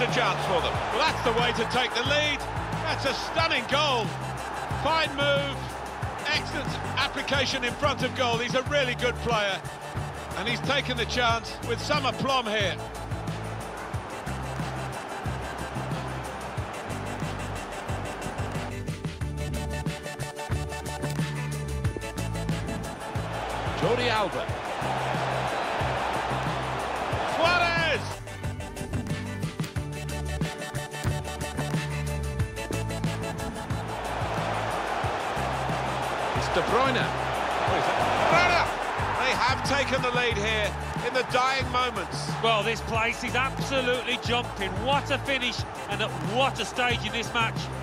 a chance for them. Well, that's the way to take the lead. That's a stunning goal. Fine move. Excellent application in front of goal. He's a really good player. And he's taken the chance with some aplomb here. Jordi Alba. Suarez! It's De Bruyne. They have taken the lead here in the dying moments. Well, this place is absolutely jumping. What a finish and at what a stage in this match.